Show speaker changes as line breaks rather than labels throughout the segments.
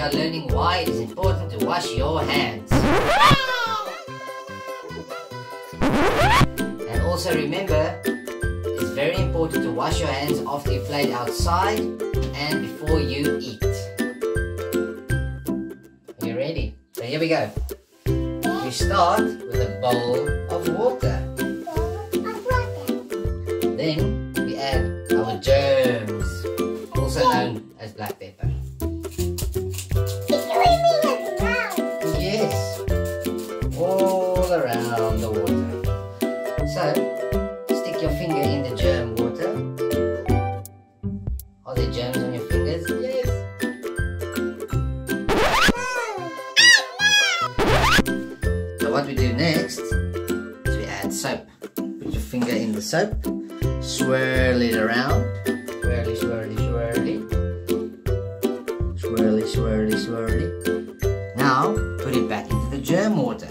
are learning why it is important to wash your hands. And also remember, it's very important to wash your hands after you played outside and before you eat. Are you ready? So here we go. We start with a bowl of water. Then we add our germs, also known as black pepper. Yes, all around the water. So, stick your finger in the germ water. Are there germs on your fingers? Yes. So what we do next is we add soap. Put your finger in the soap, swirl it around. Swirly, swirly, swirly. Swirly, swirly, swirly. Now, put it back into the germ water.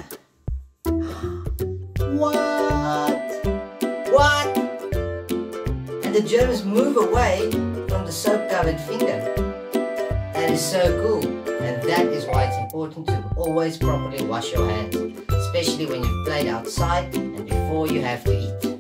What? What? And the germs move away from the soap-covered finger. That is so cool. And that is why it's important to always properly wash your hands, especially when you've played outside and before you have to eat.